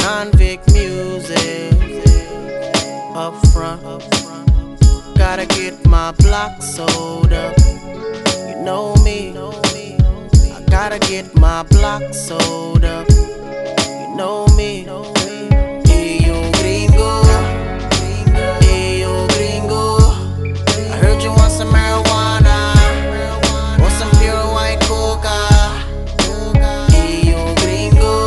convict music up front. Gotta get my block sold up. You know me, I gotta get my block sold up. You know me. Hey yo gringo, hey yo gringo, I heard you want some marijuana or some pure white coca. Hey yo gringo,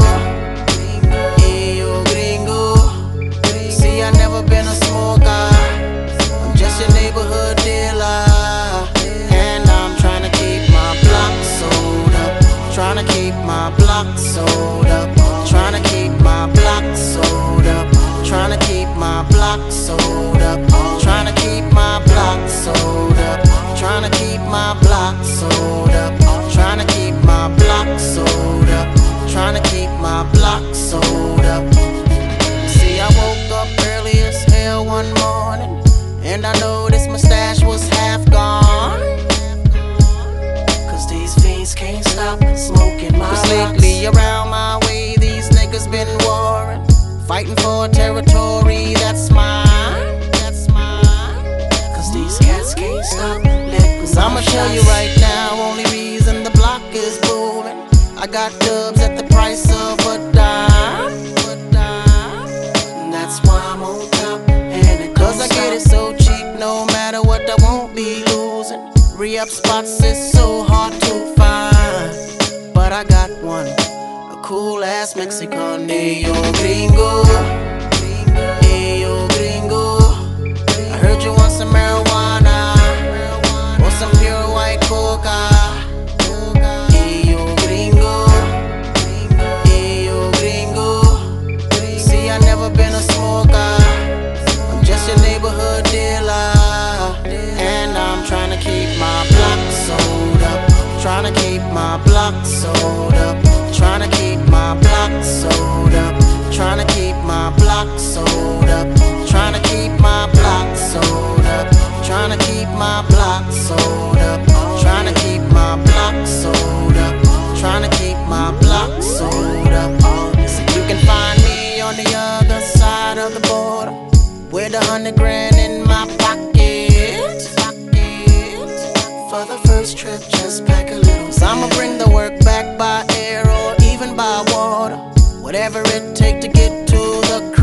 hey yo gringo, see I never been a smoker, I'm just your neighborhood dealer, and I'm trying to keep my block sold up, trying to keep my block sold up, trying to keep my block sold up, trying to keep my block sold up, trying to keep my block sold up, trying to keep my block sold up, trying to keep my block sold up, trying to keep my block sold up. See, I woke up early as hell one morning, and I noticed my stash was half gone, cause these fiends can't stop smoking my blocks. Lately around my way these niggas been warring, fighting for territory that's mine, cause these cats can't stop letting. Cause I'ma tell you right now, only reason the block is booming, I got dubs at the price of a dime, and that's why I'm on top, and it cause I get it so cheap, no matter what I won't be losing. Re-up spots is so hard to find, but I got one, a cool ass Mexican. Hey yo gringo, hey yo gringo, I heard you want some marijuana or some pure white coca. Hey yo gringo, hey yo gringo, see I never been a smoker, I'm just your neighborhood dealer, and I'm trying to keep my block sold up, trying to keep my block sold up, trying to keep my block sold up, trying to keep my block sold up, trying to keep my block sold up, trying to keep my block sold up, trying to keep my block sold up, trying to keep my block sold up. So you can find me on the other side of the border with 100 grand in my pocket. For the first trip, just pack a little. So I'ma bring the work back by air or even by water, whatever it take to get to the crib.